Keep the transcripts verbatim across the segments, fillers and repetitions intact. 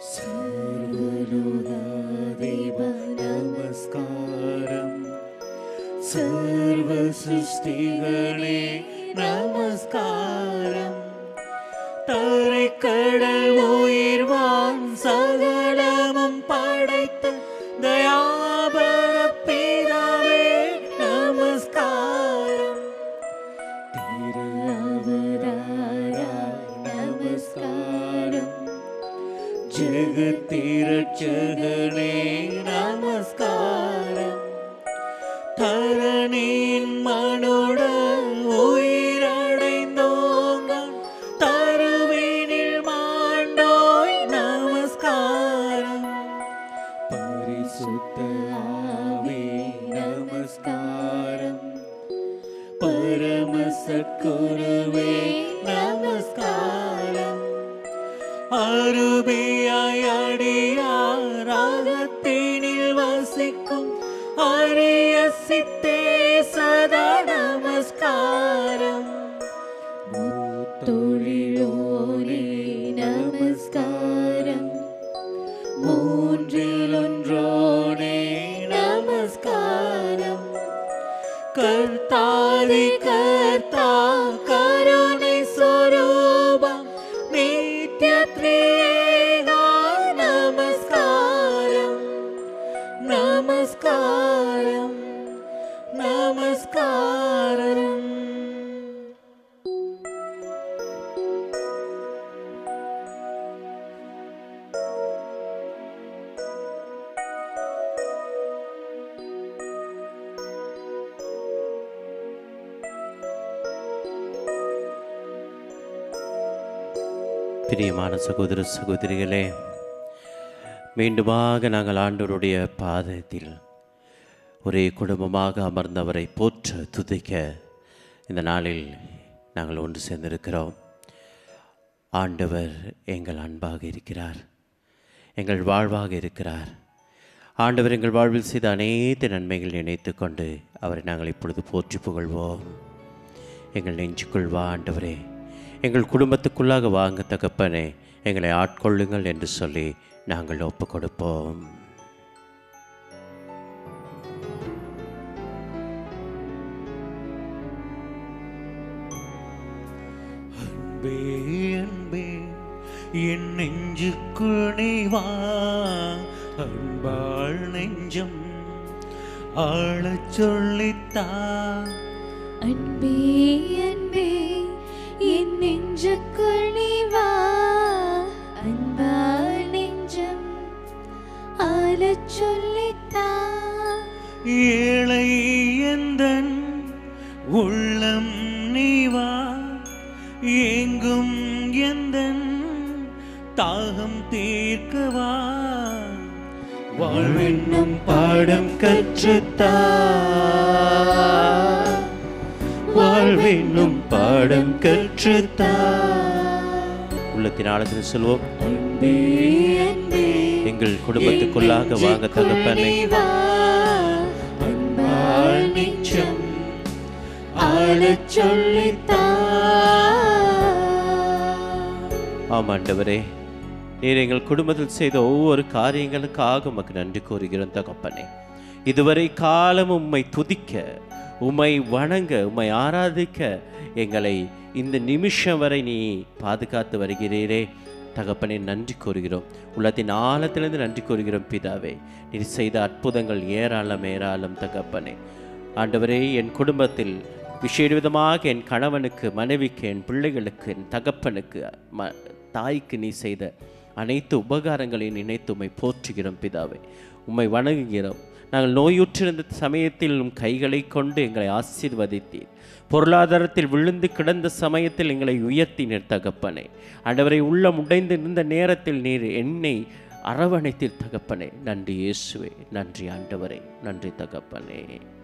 सर्वलोकाधिप नमस्कारम सर्व सृष्टिகளே நமஸ்காரம் தரை கடல் உயிர்வான் சகலமும் படைத்த தயாபர பிதாவே நமஸ்காரம் திரு அவதாரா நமஸ்காரம் ஜெகத்திரட்சகனே நமஸ்காரம் தரணியின் மனோட உயிரடைந்தோங்க தருவினில் மாண்டோய் நமஸ்காரம் பரிசுத்த ஆவி நமஸ்காரம் பரமசத்குருவே நமஸ்காரம் அருமையாய் அடியார் ராகத்தினில் வசிக்கும் அரிய சித்தே சதா நமஸ்காரம் முத்தொழிலோனே நமஸ்காரம் மூன்றில் ஒன்றோனே நமஸ்காரம் கர்த்தாதி கர்த்தா கருணை ஸ்வரூபம் நித்ய த்ரிஏகா நமஸ்காரம் நமஸ்காரம் நமஸ்காரம். பிரியமான சகோதர சகோதரிகளே, மீண்டுமாக நாங்கள் ஆண்டவருடைய பாதத்தில் ஒரே குடும்பமாக அமர்ந்தவரை போற்ற துதிக்க இந்த நாளில் நாங்கள் ஒன்று சேர்ந்திருக்கிறோம். ஆண்டவர் எங்கள் அன்பாக இருக்கிறார், எங்கள் வாழ்வாக இருக்கிறார். ஆண்டவர் எங்கள் வாழ்வில் செய்த அனைத்து நன்மைகள் நினைத்து கொண்டு அவரை நாங்கள் இப்பொழுது போற்றி புகழ்வோம். எங்கள் நெஞ்சுக்குள் வா ஆண்டவரே, எங்கள் குடும்பத்துக்குள்ளாக வாங்க தகப்பனே, எங்களை ஆட்கொள்ளுங்கள் என்று சொல்லி நாங்கள் ஒப்பு கொடுப்போம். அன்பே அன்பே என் நெஞ்சுக்குள் நீ வா, அன்பாள் நெஞ்சம் ஆளச் சொல்லித்தா. அன்பே அன்பே என் நெஞ்சுக்குள் நீ வா, அன்பாள் நெஞ்சம் ஆளச் சொல்லித்தா. ஏழை எந்தன் உள்ளம் நீ வா, ஏங்கும் எந்தன் தாகம் தீர்க்கவா. வாழ்வென்னும் பாடம் கற்றுத்தா, வாழ்வென்னும் பாடம் கற்றுத்தா. உள்ளத்தின் ஆழத்தில் சொல்வோம். அன்பே அன்பே எங்கள் குடும்பத்துக்குள்ளாக வாங்க தகப்பனே, அன்பாள் நெஞ்சம் ஆளச் சொல்லித்தா. ஆம் ஆண்டவரே, நீர் எங்கள் குடும்பத்தில் செய்த ஒவ்வொரு காரியங்களுக்காக உமக்கு நன்றி கூறுகிறோம் தகப்பனே. இதுவரை காலம் உம்மை துதிக்க, உம்மை வணங்க, உம்மை ஆராதிக்க எங்களை இந்த நிமிஷம் வரை நீ பாதுகாத்து வருகிறீரே தகப்பனே, நன்றி கூறுகிறோம். உள்ளத்தின் ஆழத்திலிருந்து நன்றி கூறுகிறோம் பிதாவே. நீர் செய்த அற்புதங்கள் ஏராளம் ஏராளம் தகப்பனே. ஆண்டவரே, என் குடும்பத்தில் விசேட விதமாக என் கணவனுக்கு, மனைவிக்கு, என் பிள்ளைகளுக்கு, என் தகப்பனுக்கு, ம தாய்க்கு நீ செய்த அனைத்து உபகாரங்களையும் நினைத்து உம்மை போற்றுகிறோம் பிதாவே, உம்மை வணங்குகிறோம். நாங்கள் நோயுற்றிருந்த சமயத்தில் உம் கைகளை கொண்டு எங்களை ஆசீர்வதித்தீர். பொருளாதாரத்தில் விழுந்து கிடந்த சமயத்தில் எங்களை உயர்த்தினீர் தகப்பனே. ஆண்டவரை உள்ளம் உடைந்து இருந்த நேரத்தில் நீர் என்னை அரவணைத்தீர் தகப்பனே. நன்றி இயேசுவே, நன்றி ஆண்டவரே, நன்றி தகப்பனே.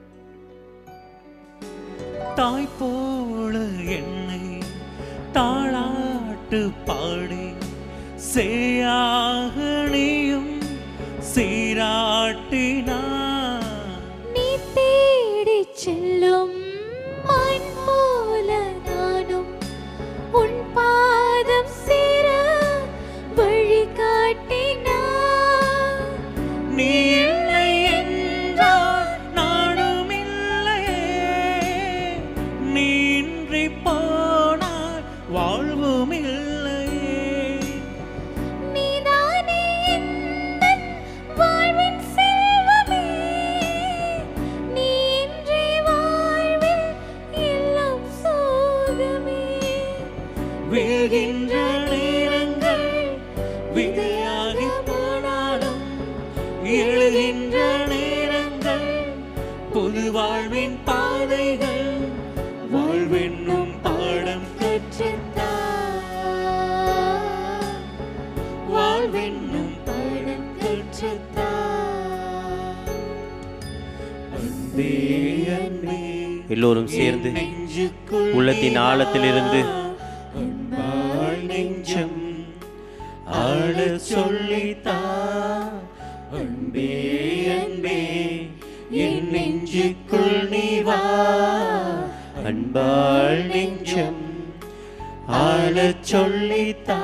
தாய் போல என்னை தாளாட்டு பாடி சேயாக நீயும் சீராட்டினார். நீ தேடி செல்லும் மண் போல நானும் உன் பாதம் சேர வழி காட்டினார். எல்லோரும் சேர்ந்து உள்ளத்தின் ஆழத்திலிருந்து அன்பால் நெஞ்சம் ஆள சொல்லித்தா. அன்பே அன்பே என் நெஞ்சுக்குள் நீ வா. அன்பால் நெஞ்சம் ஆள சொல்லித்தா.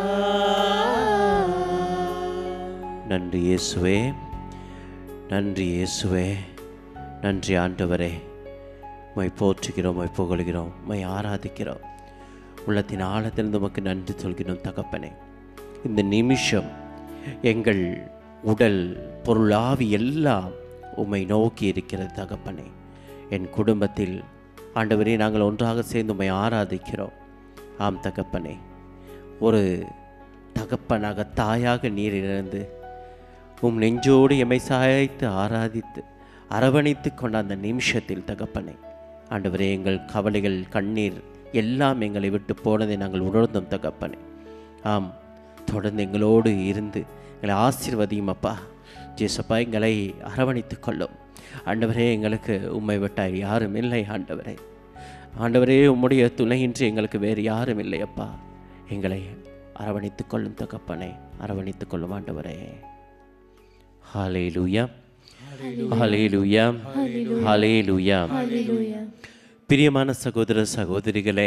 நன்றி இயேசுவே, நன்றி இயேசுவே, நன்றி ஆண்டவரே. மை போற்றுகிறோம், மை புகழ்கிறோம், மை ஆராதிக்கிறோம். உள்ளத்தின் ஆழத்திலிருந்து உமக்கு நன்றி சொல்கிறோம் தகப்பனே. இந்த நிமிஷம் எங்கள் உடல் பொருளாவி எல்லாம் உம்மை நோக்கி இருக்கிறது தகப்பனே. என் குடும்பத்தில் ஆண்டவரே நாங்கள் ஒன்றாக சேர்ந்து உம்மை ஆராதிக்கிறோம். ஆம் தகப்பனே, ஒரு தகப்பனாக தாயாக நீர் இருந்து உம் நெஞ்சோடு எம்மை சாய்த்து ஆராதித்து அரவணைத்து கொண்ட அந்த நிமிஷத்தில் தகப்பனே ஆண்டவரே, எங்கள் கவலைகள் கண்ணீர் எல்லாம் எங்களை விட்டு போனதை நாங்கள் உணர்ந்தோம் தகப்பனே. ஆம், தொடர்ந்து எங்களோடு இருந்து எங்களை ஆசீர்வதியும் அப்பா. ஜேசப்பா, எங்களை அரவணைத்து கொள்ளும் ஆண்டவரே. எங்களுக்கு உம்மை விட்டால் யாரும் இல்லை ஆண்டவரே. ஆண்டவரே, உம்முடைய துணையின்றி எங்களுக்கு வேறு யாரும் இல்லை அப்பா. எங்களை அரவணைத்து கொள்ளும் தகப்பனே, அரவணைத்து கொள்ளும் ஆண்டவரே. ஹல்லேலூயா, ஹல்லேலூயா, ஹல்லேலூயா. பிரியமான சகோதர சகோதரிகளே,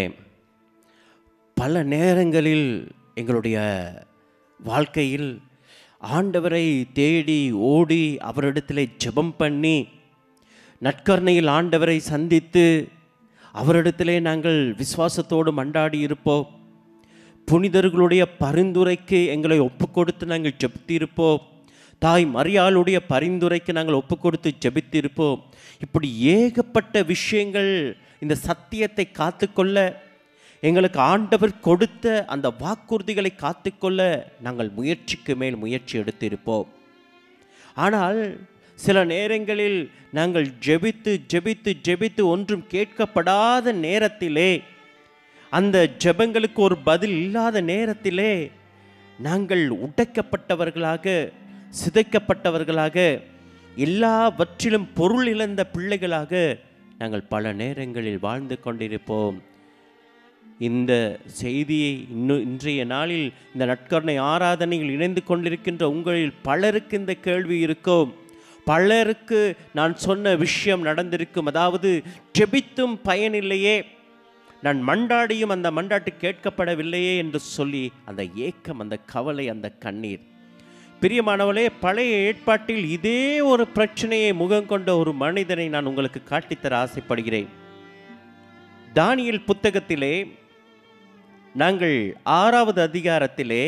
பல நேரங்களில் எங்களுடைய வாழ்க்கையில் ஆண்டவரை தேடி ஓடி அவரிடத்தில் ஜெபம் பண்ணி நற்கருணையில் ஆண்டவரை சந்தித்து அவரிடத்திலே நாங்கள் விசுவாசத்தோடு மண்டாடி இருப்போம். புனிதர்களுடைய பரிந்துரைக்கு எங்களை ஒப்பு கொடுத்து நாங்கள் ஜெபித்திருப்போம். தாய் மரியாளுடைய பரிந்துரைக்கு நாங்கள் ஒப்பு கொடுத்து ஜெபித்திருப்போம். இப்படி ஏகப்பட்ட விஷயங்கள் இந்த சத்தியத்தை காத்துக்கொள்ள, எங்களுக்கு ஆண்டவர் கொடுத்த அந்த வாக்குறுதிகளை காத்துக்கொள்ள நாங்கள் முயற்சிக்கு மேல் முயற்சி எடுத்திருப்போம். ஆனால் சில நேரங்களில் நாங்கள் ஜெபித்து ஜெபித்து ஜெபித்து ஒன்றும் கேட்கப்படாத நேரத்திலே, அந்த ஜெபங்களுக்கு ஒரு பதில் இல்லாத நேரத்திலே நாங்கள் உடைக்கப்பட்டவர்களாக, சிதைக்கப்பட்டவர்களாக, எல்லாவற்றிலும் பொருள் இழந்த பிள்ளைகளாக நாங்கள் பல நேரங்களில் வாழ்ந்து கொண்டிருப்போம். இந்த செய்தியை இன்னும் இன்றைய நாளில் இந்த நற்கருணை ஆராதனையில் இணைந்து கொண்டிருக்கின்ற உங்களில் பலருக்கு இந்த கேள்வி இருக்கும். பலருக்கு நான் சொன்ன விஷயம் நடந்திருக்கும். அதாவது, ஜெபித்தும் பயனில்லையே, நான் மண்டாடியும் அந்த மண்டாட்டு கேட்கப்படவில்லையே என்று சொல்லி அந்த ஏக்கம், அந்த கவலை, அந்த கண்ணீர். பிரியமானவளே, பழைய ஏற்பாட்டில் இதே ஒரு பிரச்சனையை முகம் கொண்ட ஒரு மனிதனை நான் உங்களுக்கு காட்டித்தர ஆசைப்படுகிறேன். தானியேல் புத்தகத்திலே நாங்கள் ஆறாவது அதிகாரத்திலே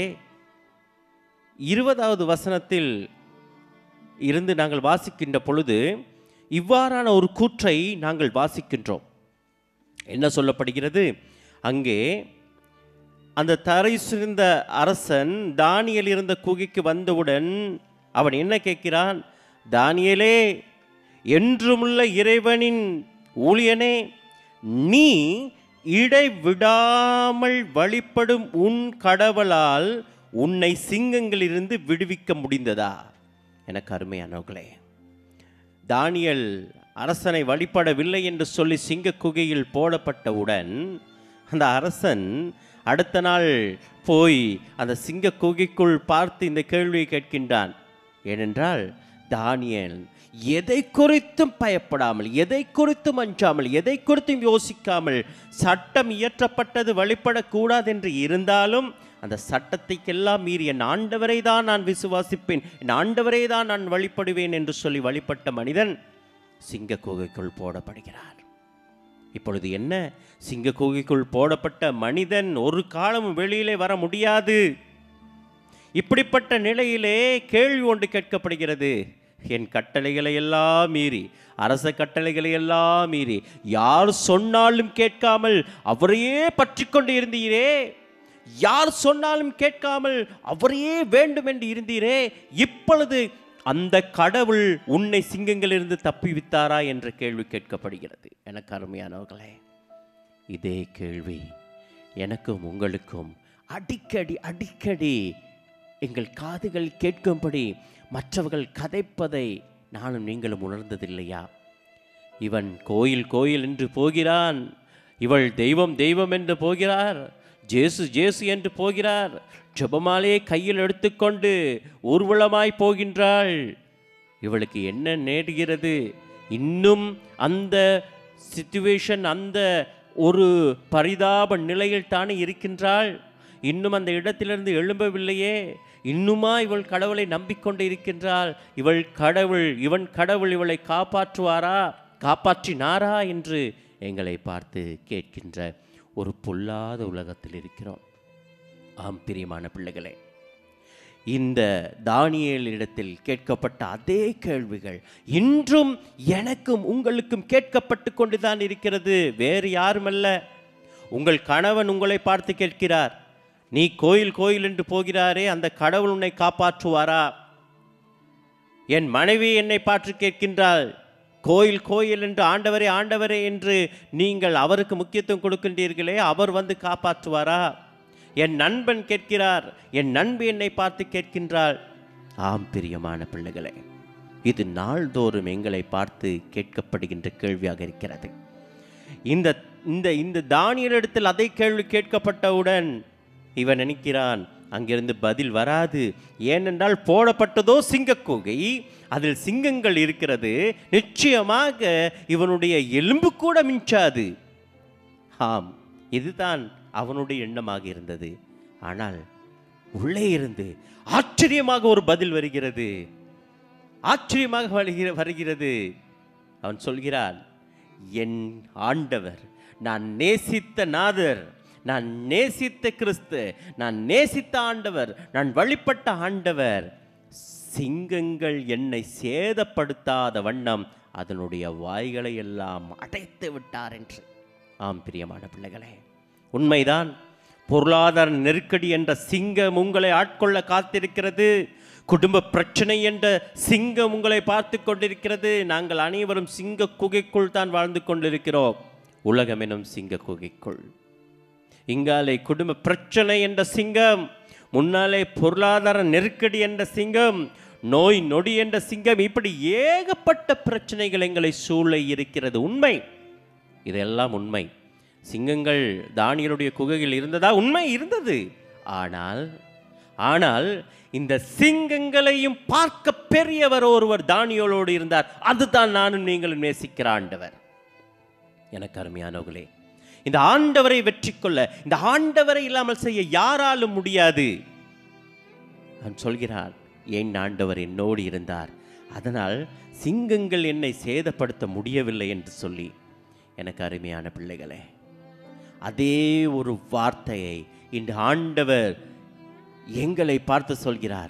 இருபதாவது வசனத்தில் இருந்து நாங்கள் வாசிக்கின்ற பொழுது இவ்வாறான ஒரு கூற்றை நாங்கள் வாசிக்கின்றோம். என்ன சொல்லப்படுகிறது? அங்கே அந்த தரை சுரிந்த அரசன் தானியேல் இருந்த குகைக்கு வந்தவுடன் அவன் என்ன கேட்கிறான்? தானியேலே, என்றுமுள்ள இறைவனின் ஊழியனே, நீ இடைவிடாமல் வழிபடும் உன் கடவுளால் உன்னை சிங்கங்களிலிருந்து விடுவிக்க முடிந்ததா? எனக்கு அருமையானவர்களே, தானியேல் அரசனை வழிபடவில்லை என்று சொல்லி சிங்க குகையில் போடப்பட்டவுடன் அந்த அரசன் அடுத்த நாள் போய் அந்த சிங்க குகைக்குள் பார்த்து இந்த கேள்வியை கேட்கின்றான். ஏனென்றால் தானியேல் எதை குறித்தும் பயப்படாமல், எதை குறித்தும் அஞ்சாமல், எதை குறித்தும் யோசிக்காமல், சட்டம் இயற்றப்பட்டது வழிபடக்கூடாது என்று இருந்தாலும் அந்த சட்டத்தைக்கெல்லாம் மீறி என் ஆண்டவரை தான் நான் விசுவாசிப்பேன், என் ஆண்டவரை தான் நான் வழிபடுவேன் என்று சொல்லி வழிபட்ட மனிதன் சிங்க குகைக்குள் போடப்படுகிறார். இப்பொழுது என்ன? சிங்க குகைக்குள் போடப்பட்ட மனிதன் ஒரு காலமும் வெளியிலே வர முடியாது. இப்படிப்பட்ட நிலையிலே கேள்வி ஒன்று கேட்கப்படுகிறது. என் கட்டளைகளை எல்லாம் மீறி, அரச கட்டளைகளை எல்லாம் மீறி, யார் சொன்னாலும் கேட்காமல் அவரையே பற்றி கொண்டு இருந்தீரே, யார் சொன்னாலும் கேட்காமல் அவரையே வேண்டும் என்று இருந்தீரே, இப்பொழுது அந்த கடவுள் உன்னை சிங்கங்களிலிருந்து தப்பிவித்தாரா என்ற கேள்வி கேட்கப்படுகிறது. எனக்கு அருமையானவர்களே, இதே கேள்வி எனக்கும் உங்களுக்கும் அடிக்கடி அடிக்கடி எங்கள் காதுகள் கேட்கும்படி மற்றவர்கள் கதைப்பதை நானும் நீங்களும் உணர்ந்ததில்லையா? இவன் கோயில் கோயில் என்று போகிறான், இவள் தெய்வம் தெய்வம் என்று போகிறார், ஜேசு ஜேசு என்று போகிறார், ஜெபமாலையை கையில் எடுத்துக்கொண்டு ஊர்வலமாய் போகின்றாள். இவளுக்கு என்ன நேடுகிறது? இன்னும் அந்த சிச்சுவேஷன், அந்த ஒரு பரிதாப நிலையில் தானே இருக்கின்றாள். இன்னும் அந்த இடத்திலிருந்து எழும்பவில்லையே. இன்னுமா இவள் கடவுளை நம்பிக்கொண்டு இருக்கின்றாள். இவள் கடவுள், இவன் கடவுள் இவளை காப்பாற்றுவாரா, காப்பாற்றினாரா என்று எங்களை பார்த்து கேட்கின்ற ஒரு பொல்லாத உலகத்தில் இருக்கிறோம். ஆம் பிரியமான பிள்ளைகளே, இந்த தானியேலிடத்தில் கேட்கப்பட்ட அதே கேள்விகள் இன்றும் எனக்கும் உங்களுக்கும் கேட்கப்பட்டு கொண்டுதான் இருக்கிறது. வேறு யாருமல்ல, உங்கள் கணவன் உங்களை பார்த்து கேட்கிறார், நீ கோயில் கோயில் என்று போகிறாரே, அந்த கடவுள் உன்னை காப்பாற்றுவாரா? என் மனைவி என்னை பார்த்து கேட்கின்றாள், கோயில் கோயில் என்று ஆண்டவரே ஆண்டவரே என்று நீங்கள் அவருக்கு முக்கியத்துவம் கொடுக்கின்றீர்களே, அவர் வந்து காப்பாற்றுவாரா? என் நண்பன் கேட்கிறார், என் நண்பி என்னை பார்த்து கேட்கின்றாள். ஆம் பிரியமான பிள்ளைகளே, இது நாள்தோறும் எங்களை பார்த்து கேட்கப்படுகின்ற கேள்வியாக இருக்கிறது. இந்த இந்த இந்த தானியேலிடத்தில் அதே கேள்வி கேட்கப்பட்டவுடன் இவன் நினைக்கிறான், அங்கிருந்து பதில் வராது. ஏனென்றால் போடப்பட்டதோ சிங்கக்குகை, அதில் சிங்கங்கள் இருக்கிறது, நிச்சயமாக இவனுடைய எலும்பு கூட மிஞ்சாது. ஆம், இதுதான் அவனுடைய எண்ணமாக இருந்தது. ஆனால் உள்ளே இருந்து ஆச்சரியமாக ஒரு பதில் வருகிறது, ஆச்சரியமாக வருகிறது. அவன் சொல்கிறான், என் ஆண்டவர், நான் நேசித்த நாதர், நான் நேசித்த கிறிஸ்து, நான் நேசித்த ஆண்டவர், நான் வழிபட்ட ஆண்டவர், சிங்கங்கள் என்னை சேதப்படுத்தாத வண்ணம் அதனுடைய வாய்களை எல்லாம் அடைத்து விட்டார் என்று. ஆம் பிரியமான பிள்ளைகளே, உண்மைதான். பொருளாதார நெருக்கடி என்ற சிங்கம் உங்களை ஆட்கொள்ள காத்திருக்கிறது. குடும்ப பிரச்சனை என்ற சிங்கம் உங்களை பார்த்து கொண்டிருக்கிறது. நாங்கள் அனைவரும் சிங்க குகைக்குள் தான் வாழ்ந்து கொண்டிருக்கிறோம், உலகம் எனும் சிங்க குகைக்குள். இங்காலே குடும்ப பிரச்சனை என்ற சிங்கம், முன்னாலே பொருளாதார நெருக்கடி என்ற சிங்கம், நோய் நொடி என்ற சிங்கம், இப்படி ஏகப்பட்ட பிரச்சனைகள் எங்களை சூழ இருக்கிறது. உண்மை, இதெல்லாம் உண்மை. சிங்கங்கள் தானியேலுடைய குகையில் இருந்ததா? உண்மை, இருந்தது. ஆனால் ஆனால் இந்த சிங்கங்களையும் பார்க்க பெரியவர் ஒருவர் தானியேலோடு இருந்தார். அதுதான் நானும் நீங்களும் நேசிக்கிற ஆண்டவர். எனக்கு அருமையானவர்களே, இந்த ஆண்டவரை வெற்றி கொள்ள, இந்த ஆண்டவரை இல்லாமல் செய்ய யாராலும் முடியாது. நான் சொல்கிறான், என் ஆண்டவர் என்னோடு இருந்தார், அதனால் சிங்கங்கள் என்னை சேதப்படுத்த முடியவில்லை என்று சொல்லி. எனக்கு அருமையான பிள்ளைகளே, அதே ஒரு வார்த்தையை இந்த ஆண்டவர் எங்களை பார்த்து சொல்கிறார்.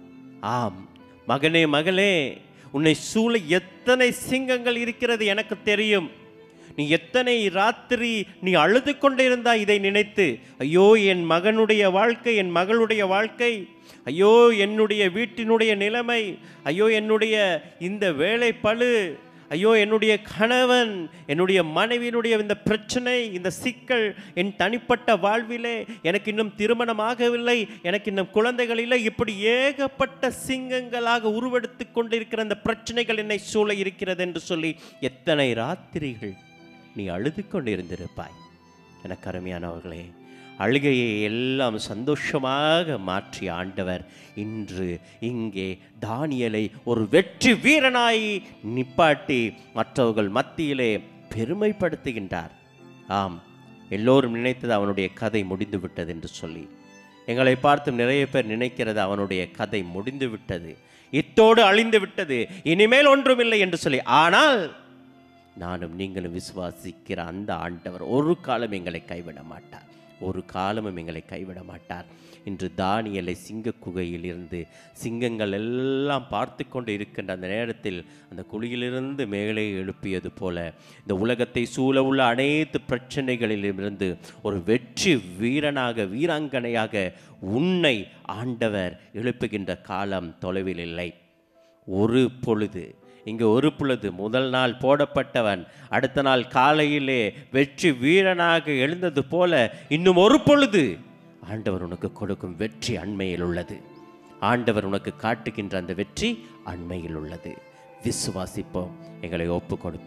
ஆம் மகனே, மகளே, உன்னை சூழ எத்தனை சிங்கங்கள் இருக்கிறது எனக்கு தெரியும். நீ எத்தனை ராத்திரி நீ அழுது கொண்டே இருந்தாய் இதை நினைத்து. ஐயோ என் மகனுடைய வாழ்க்கை, என் மகளுடைய வாழ்க்கை, ஐயோ என்னுடைய வீட்டினுடைய நிலைமை, ஐயோ என்னுடைய இந்த வேலை பளு, ஐயோ என்னுடைய கணவன், என்னுடைய மனைவியினுடைய இந்த பிரச்சனை, இந்த சிக்கல், என் தனிப்பட்ட வாழ்விலே எனக்கு இன்னும் திருமணம் ஆகவில்லை, எனக்கு இன்னும் குழந்தைகள் இல்லை, இப்படி ஏகப்பட்ட சிங்கங்களாக உருவெடுத்து கொண்டிருக்கிற இந்த பிரச்சனைகள் என்னை சூழ இருக்கிறது என்று சொல்லி எத்தனை ராத்திரிகள் நீ அழுது கொண்டிருந்திருப்பாய். எனக்கு அருமையானவர்களே, அழுகையை எல்லாம் சந்தோஷமாக மாற்றிய ஆண்டவர் இன்று இங்கே தானியேலை ஒரு வெற்றி வீரனாய் நிப்பாட்டி மற்றவர்கள் மத்தியிலே பெருமைப்படுத்துகின்றார். ஆம், எல்லோரும் நினைத்தது அவனுடைய கதை முடிந்து விட்டது என்று சொல்லி. எங்களை பார்த்து நிறைய பேர் நினைக்கிறது அவனுடைய கதை முடிந்து விட்டது, இத்தோடு அழிந்து விட்டது, இனிமேல் ஒன்றுமில்லை என்று சொல்லி. ஆனால் நானும் நீங்களும் விசுவாசிக்கிற அந்த ஆண்டவர் ஒரு காலம் எங்களை கைவிட மாட்டார், ஒரு காலமும் எங்களை கைவிட மாட்டார். இன்று தானியேலை சிங்க குகையில் இருந்து சிங்கங்கள் எல்லாம் பார்த்து கொண்டு இருக்கின்ற அந்த நேரத்தில் அந்த குழியிலிருந்து மேலே எழுப்பியது போல இந்த உலகத்தை சூழ உள்ள அனைத்து பிரச்சனைகளிலிருந்து ஒரு வெற்றி வீரனாக, வீராங்கனையாக உன்னை ஆண்டவர் எழுப்புகின்ற காலம் தொலைவில் இல்லை. ஒரு பொழுது இங்கே ஒரு பொழுது முதல் நாள் போடப்பட்டவன் அடுத்த நாள் காலையிலே வெற்றி வீரனாக எழுந்தது போல இன்னும் ஒரு பொழுது ஆண்டவர் உனக்கு கொடுக்கும் வெற்றி அண்மையில் உள்ளது. ஆண்டவர் உனக்கு காட்டுகின்ற அந்த வெற்றி அண்மையில் உள்ளது. விசுவாசிப்போம், எங்களை ஒப்பு கொடுப்போம்.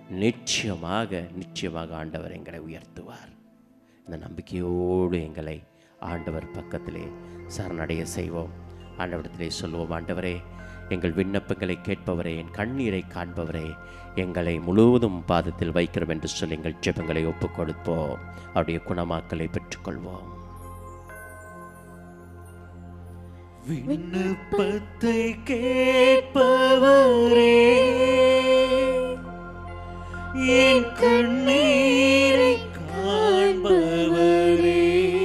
நிச்சயமாக நிச்சயமாக ஆண்டவர் எங்களை உயர்த்துவார். இந்த நம்பிக்கையோடு எங்களை ஆண்டவர் பக்கத்திலே சரணடைய செய்வோம். ஆண்டவரிடத்திலே சொல்வோம், ஆண்டவரே, எங்கள் விண்ணப்பங்களை கேட்பவரே, என் கண்ணீரை காண்பவரே, எங்களை முழுவதும் பாதத்தில் வைக்கிறோம் என்று சொல்லி எங்கள் ஜெபங்களை ஒப்புக் கொடுப்போம். அவருடைய குணமாக்கலை பெற்றுக்கொள்வோம். விண்ணப்பத்தை கேட்பவரே, என் கண்ணீரை காண்பவரே,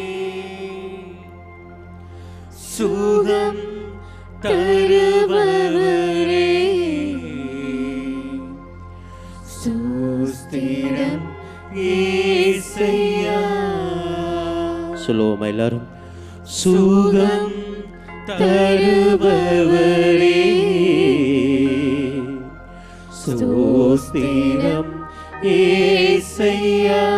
சுகம் தருபவரே, ஸ்தோத்திரம் இயேசுவே. சொல்லுவோம் எல்லாரும், சுகம் தருபவரே, ஸ்தோத்திரம் இயேசுவே.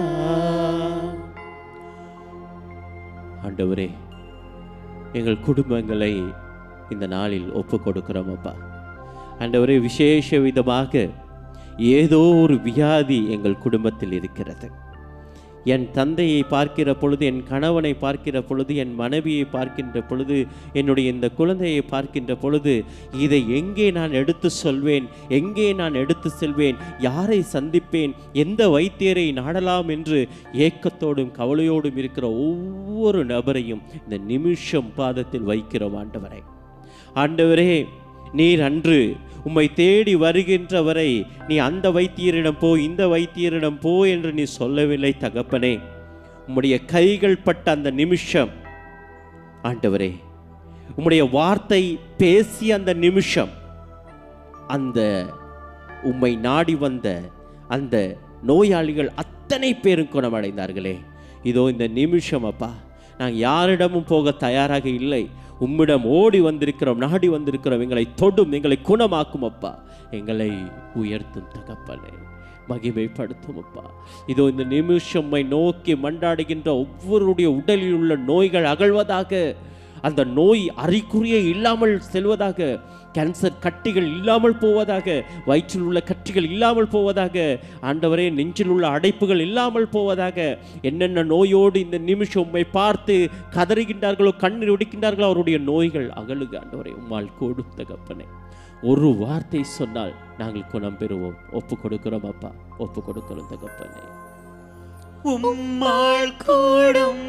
ஆண்டவரே, எங்கள் குடும்பங்களை இந்த நாளில் ஒப்பு கொடுக்கிறோம் அப்பா. ஆண்டவரே, விசேஷ விதமாக ஏதோ ஒரு வியாதி எங்கள் குடும்பத்தில் இருக்கிறது. என் தந்தையை பார்க்கிற பொழுது, என் கணவனை பார்க்கிற பொழுது, என் மனைவியை பார்க்கின்ற பொழுது, என்னுடைய இந்த குழந்தையை பார்க்கின்ற பொழுது, இதை எங்கே நான் எடுத்து சொல்வேன், எங்கே நான் எடுத்து செல்வேன், யாரை சந்திப்பேன், எந்த வைத்தியரை நாடலாம் என்று ஏக்கத்தோடும் கவலையோடும் இருக்கிற ஒவ்வொரு நபரையும் இந்த நிமிஷம் பாதத்தில் வைக்கிறோம் ஆண்டவரே. ஆண்டவரே, நீர் அன்று உம்மை தேடி வருகின்றவரை நீ அந்த வைத்தியரிடம் போ, இந்த வைத்தியரிடம் போ என்று நீ சொல்லவில்லை தகப்பனே. உம்முடைய கைகள் பட்ட அந்த நிமிஷம் ஆண்டவரே, உம்முடைய வார்த்தை பேசிய அந்த நிமிஷம், அந்த உம்மை நாடி வந்த அந்த நோயாளிகள் அத்தனை பேரும் குணமடைந்தார்களே. இதோ இந்த நிமிஷம் அப்பா, நாங்கள் யாரிடமும் போக தயாராக இல்லை, உம்மிடம் ஓடி வந்திருக்கிறோம், நாடி வந்திருக்கிறோம். எங்களை தொடும், எங்களை குணமாக்கும் அப்பா, எங்களை உயர்த்தும் தகப்பனே, மகிமைப்படுத்தும் அப்பா. இதோ இந்த நிமிஷம் நோக்கி மண்டாடுகின்ற ஒவ்வொருடைய உடலில் உள்ள நோய்கள் அகழ்வதாக, அந்த நோய் அறிகுறியே இல்லாமல் செல்வதாக, கேன்சர் கட்டிகள் இல்லாமல் போவதாக, வயிற்றில் உள்ள கட்டிகள் இல்லாமல் போவதாக, ஆண்டவரே நெஞ்சில் உள்ள அடைப்புகள் இல்லாமல் போவதாக. என்னென்ன நோயோடு இந்த நிமிஷம் உம்மை பார்த்து கதறுகின்றார்களோ, கண்ணீர் ஒடிக்கின்றார்களோ, அவருடைய நோய்கள் அகலுக ஆண்டவரே. உம்மால் கூடும் தகப்பனே. ஒரு வார்த்தை சொன்னால் நாங்கள் குணம் பெறுவோம். ஒப்பு கொடுக்கிறோம் அப்பா, ஒப்பு கொடுக்கிறோம் தகப்பனே. உம்மால் கூடும்,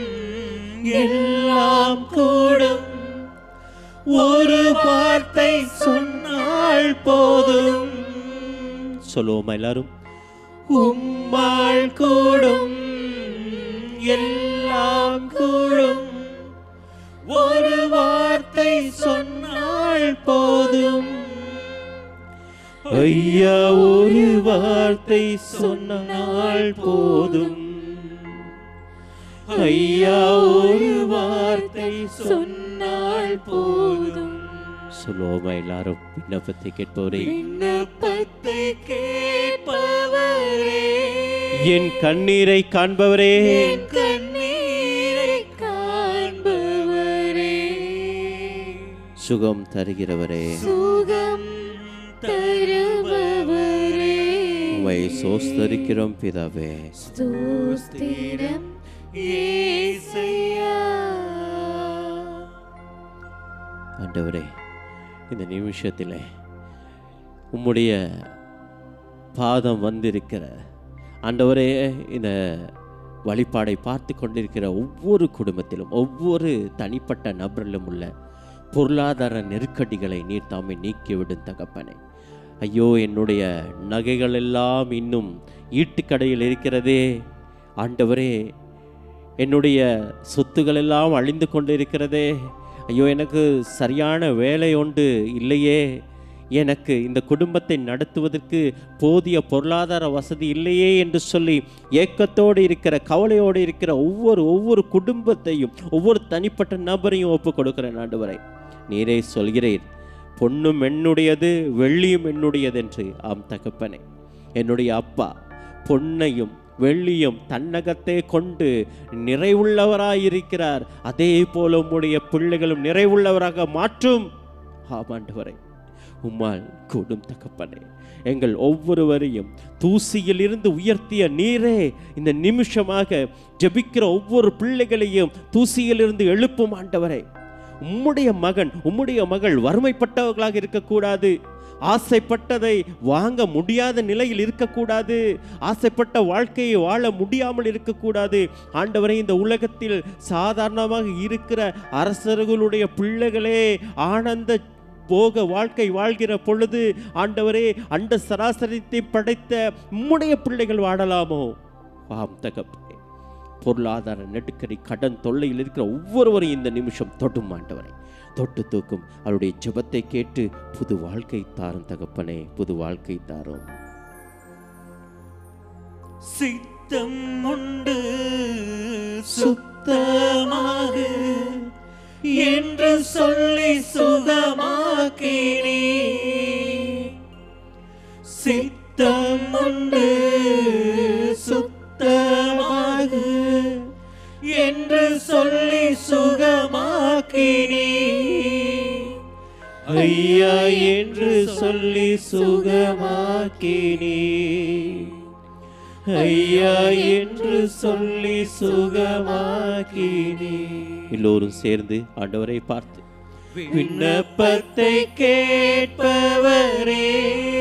எல்லாம் கூடும், ஒரு வார்த்தை சொன்னால் போதும். சொல்லுவோம் எல்லாரும், உம்மால் கூடும், எல்லாம் கூடும், ஒரு வார்த்தை சொன்னால் போதும். ஐயா, ஒரு வார்த்தை சொன்னால் போதும். ஐயா, ஒரு வார்த்தை சொன்னால் போதும். சொல்லுவோமா எல்லாரும், விண்ணப்பத்தை கேட்பவரே, விண்ணப்பத்தை கேட்பவரே, என் கண்ணீரை காண்பவரே, என் கண்ணீரை காண்பவரே, சுகம் தருகிறவரே, சுகம் தருபவரே, உம்மை சோஸ்தரிக்கிறோம் பிதாவே. ஸ்தோத்திரம் இயேசுவே. ஆண்டவரே, இந்த நிமிஷத்தில் உம்முடைய பாதம் வந்திருக்கிற ஆண்டவரே, இந்த வழிபாடை பார்த்து கொண்டிருக்கிற ஒவ்வொரு குடும்பத்திலும், ஒவ்வொரு தனிப்பட்ட நபரிலும் உள்ள பொருளாதார நெருக்கடிகளை நீர் தாமே நீக்கிவிடும் தகப்பனே. ஐயோ, என்னுடைய நகைகள் எல்லாம் இன்னும் ஈட்டுக்கடையில் இருக்கிறதே ஆண்டவரே, என்னுடைய சொத்துக்கள் எல்லாம் அழிந்து கொண்டு இருக்கிறதே, ஐயோ எனக்கு சரியான வேலை ஒன்று இல்லையே, எனக்கு இந்த குடும்பத்தை நடத்துவதற்கு போதிய பொருளாதார வசதி இல்லையே என்று சொல்லி ஏக்கத்தோடு இருக்கிற, கவலையோடு இருக்கிற ஒவ்வொரு ஒவ்வொரு குடும்பத்தையும், ஒவ்வொரு தனிப்பட்ட நபரையும் ஒப்பு கொடுக்கிறேன் ஆண்டவரே. நீரே சொல்கிறீர், பொன்னும் என்னுடையது, வெள்ளியும் என்னுடையது என்று. ஆம் தகப்பனே, என்னுடைய அப்பா பொன்னையும் வெள்ளியும் தன்னகத்தை கொண்டு நிறைவுள்ளவராயிருக்கிறார். அதே போல உம்முடைய பிள்ளைகளும் நிறைவுள்ளவராக மாற்றும். ஆமாண்டவரே, உம்மால் கூடும் தகப்பனே. எங்கள் ஒவ்வொருவரையும் தூசியில் இருந்து உயர்த்திய நீரே இந்த நிமிஷமாக ஜெபிக்கிற ஒவ்வொரு பிள்ளைகளையும் தூசியில் இருந்து எழுப்பும் ஆண்டவரே. உம்முடைய மகன் உம்முடைய மகள் வறுமைப்பட்டவர்களாக இருக்கக்கூடாது, ஆசைப்பட்டதை வாங்க முடியாத நிலையில் இருக்கக்கூடாது, ஆசைப்பட்ட வாழ்க்கையை வாழ முடியாமல் இருக்கக்கூடாது. ஆண்டவரே, இந்த உலகத்தில் சாதாரணமாக இருக்கிற அரசர்களுடைய பிள்ளைகளே ஆனந்த போக வாழ்க்கை வாழ்கிற பொழுது ஆண்டவரே, அண்ட சராசரத்தை படைத்த உம்முடைய பிள்ளைகள் வாழலாமோ? ஆம் தகப்பனே, பொருளாதார நெருக்கடி கடன் தொல்லையில் இருக்கிற ஒவ்வொருவரையும் இந்த நிமிஷம் தொட்டும் ஆண்டவரே, தொட்டு தூக்கும் அவருடைய ஜெபத்தை கேட்டு புது வாழ்க்கை தாரும் தகப்பனே, புது வாழ்க்கை தாரும். சித்தம் உண்டு சுத்தமாக என்று சொல்லி சுகமாக்கினே. சித்தம் உண்டு சுத்தமாக என்று சொல்லி சுகமாக்கினே. ஐயா என்று சொல்லி சுகமாக்கினே, ஐயா என்று சொல்லி சுகமாக்கினே. எல்லோரும் சேர்ந்து ஆண்டவரை பார்த்து, விண்ணப்பத்தை கேட்பவரே,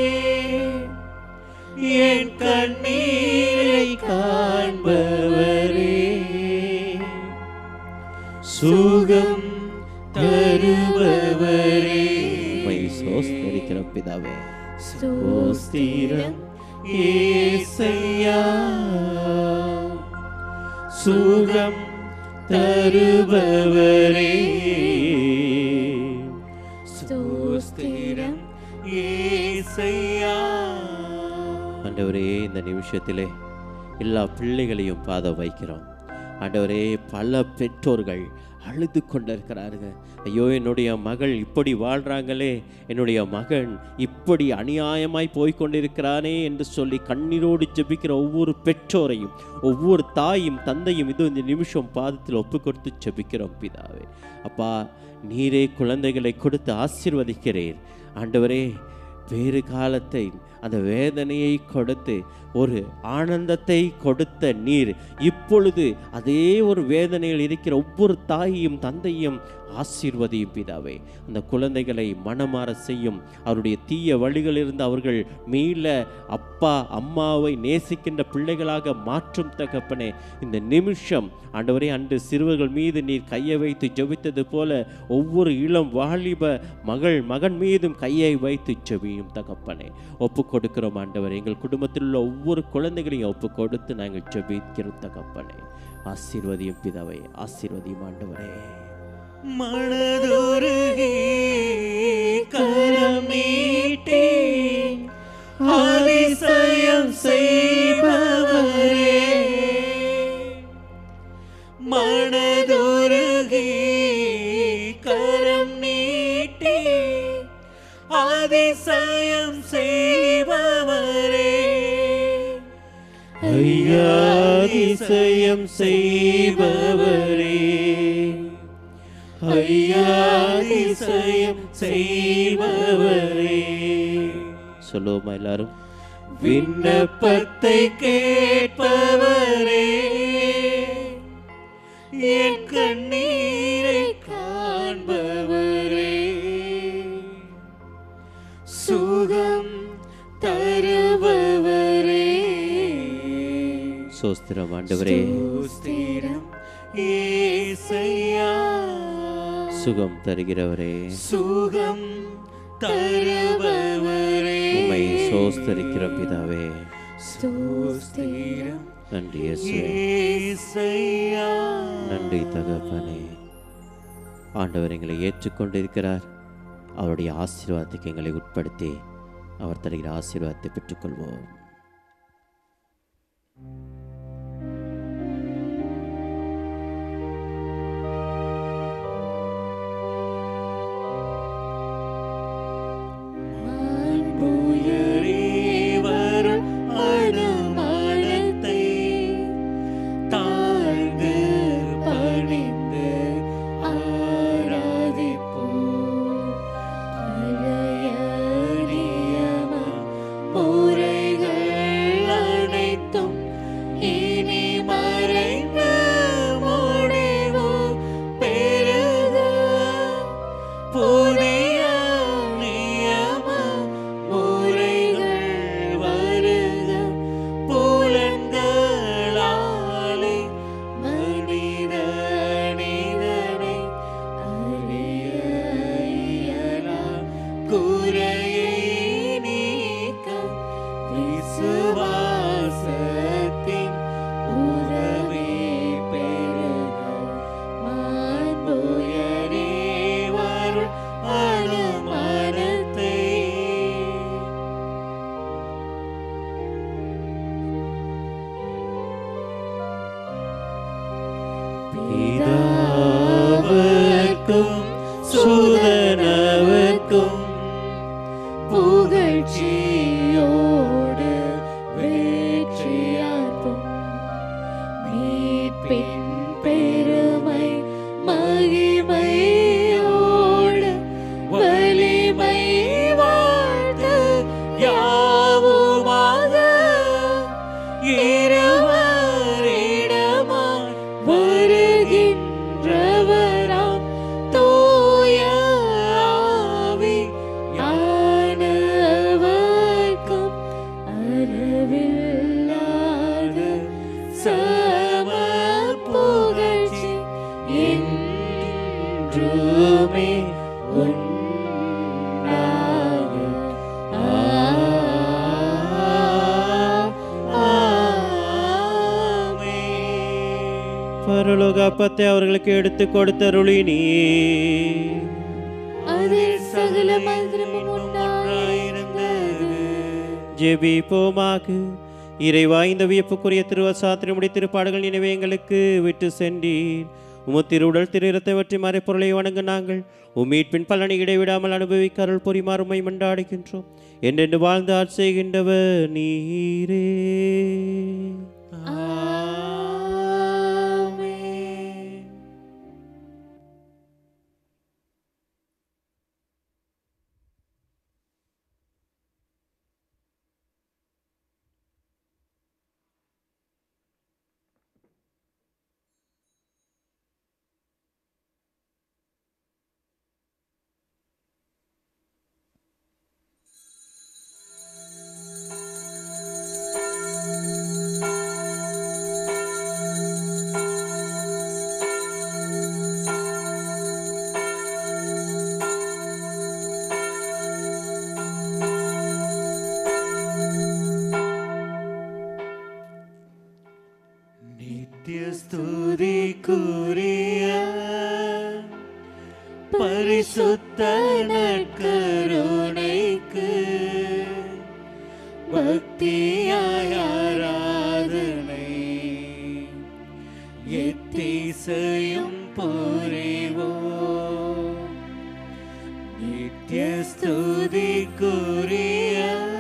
என் கண்ணீரை காண்பவரே, சுகம் தருபவரே, உம்மை ஸ்தோத்திரிக்கிற பிதாவே, ஸ்தோத்திரம் ஏசையா, சுகம் தருபவரே, ஸ்தோத்திரம் ஏசையா. ஆண்டவரே, இந்த நிமிஷத்திலே எல்லா பிள்ளைகளையும் பாதம் வைக்கிறோம் ஆண்டவரே. பல பெற்றோர்கள் அழுது கொண்டிருக்கிறார்கள். ஐயோ, என்னுடைய மகள் இப்படி வாழ்றாங்களே, என்னுடைய மகன் இப்படி அநியாயமாய் போய்கொண்டிருக்கிறானே என்று சொல்லி கண்ணீரோடு ஜெபிக்கிற ஒவ்வொரு பெற்றோரையும் ஒவ்வொரு தாயும் தந்தையும் இது இந்த நிமிஷம் பாதத்தில் ஒப்பு கொடுத்து ஜெபிக்கிறோம் பிதாவே. அப்பா, நீரே குழந்தைகளை கொடுத்து ஆசீர்வதிக்கிறீர் ஆண்டவரே. வேறு காலத்தை அந்த வேதனையை கொடுத்து ஒரு ஆனந்தத்தை கொடுத்த நீர் இப்பொழுது அதே ஒரு வேதனையில் இருக்கிற ஒவ்வொரு தாயையும் தந்தையும் ஆசீர்வதியும் பிதாவே. அந்த குழந்தைகளை மனமாற செய்யும், அவருடைய தீய வழிகளிலிருந்து அவர்கள் மீள அப்பா அம்மாவை நேசிக்கின்ற பிள்ளைகளாக மாற்றும் தகப்பனே. இந்த நிமிஷம் ஆண்டவரே, அன்று சிறுவர்கள் மீது நீர் கையை வைத்து ஜெபித்தது போல ஒவ்வொரு இளம் வாலிப மகள் மகன் மீதும் கையை வைத்து ஜெபியும் தகப்பனே. ஒப்பு கொடுக்கிறோம் ஆண்டவரே. எங்கள் குடும்பத்தில் உள்ள ஒவ்வொரு குழந்தைகளையும் ஒப்பு கொடுத்து நாங்கள் ஜெபிக்கிறோம் தகப்பனே. ஆசீர்வதியும் பிதாவே, ஆசீர்வதியும் ஆண்டவரே. மனதுருகி கரமீட்டி அதிசயம் செய்பவரே, மனதுருகி கரம் நீட்டி அதிசயம் செய்பவரே, ஐயா அதிசயம் செய்பவரே, ஐயா அதிசயம் செய்பவரே. சொல்லுவோமா எல்லாரும்? விண்ணப்பத்தை கேட்பவரே, என் கண்ணீரை காண்பவரே, சுகம் தருபவரே, ஸ்தோத்திரம் ஆண்டவரே. ஸ்தோத்திரம் ஏசையா, சுகம் தருகிறவரே, சுகம் தருபவரே, உம்மை ஸ்தோத்திரிக்கிற பிதாவே. ஸ்தோத்திரம் நன்றி இயேசுவே, ஏசையா. நன்றி தகப்பனே. ஆண்டவர் எங்களை ஏற்றுக்கொண்டிருக்கிறார். அவருடைய ஆசீர்வாதத்துக்கு எங்களை உட்படுத்தி அவர் தருகிற ஆசீர்வாதத்தை பெற்றுக்கொள்வோம். பழைய பிதாவுக்கும் சுதனவுக்கும் புகழ்ச்சியோடு வெற்றியார்ப்போம். மீட்பின் பெருமை மகிமையோடு வலிமை வாழ்த்து யாவுமாக இருவரிடமாய் வருகின்றவராம் தூய ஆவி யானவர்க்கும் அளவில்லாத சம புகழ்ச்சி என்றுமே உண்டாக. பரலோக அப்பத்தை அவர்களுக்கு எடுத்து கொடுத்தருளி நீ அதில் சகல மந்திரமும் உண்டாயிருந்தது. ஜெபிப்போமாக. இறைவா, இந்த வியப்புக்குரிய திருவசாத்திரம் உடைய திருப்பாடுகள் நினைவே எங்களுக்கு விட்டு சென்றீர். உமத்திரு உடல் திரு இரத்தவற்றை மறைப்பொருளை வணங்க நாங்கள் உம்மீட்பின் பலனை இடைவிடாமல் அனுபவிக்க அருள் பொறிமாறு உம்மை மன்றாடுகின்றோம். என்றென்று வாழ்ந்து ஆட்சி செய்கின்றவர் நீரே. நித்யஸ்துதிக்குரிய பரிசுத்த நற்கருணைக்கு பக்தியாய் ஆராதனை எத்திசையும் புரிவோம். நித்யஸ்துதிக்குரிய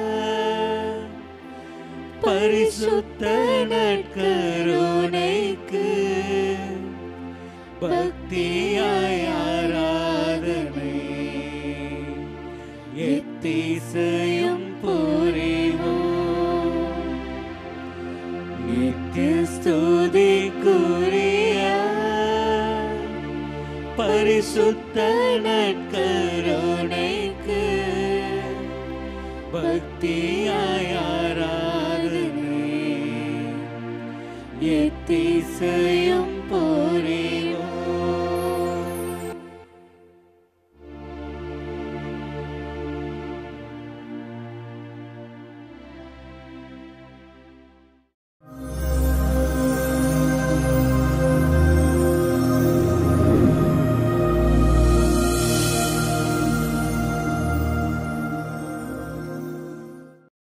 பரிசுத்த நற்கருணைக்கு பக்தியாய் ஆராதனை எத்திசையும் புரிவோம். நித்திய ஸ்துதிக்குரிய பரிசுத்த நற்கருணைக்கு பக்தியாய் ஆராதனை எத்திசையும்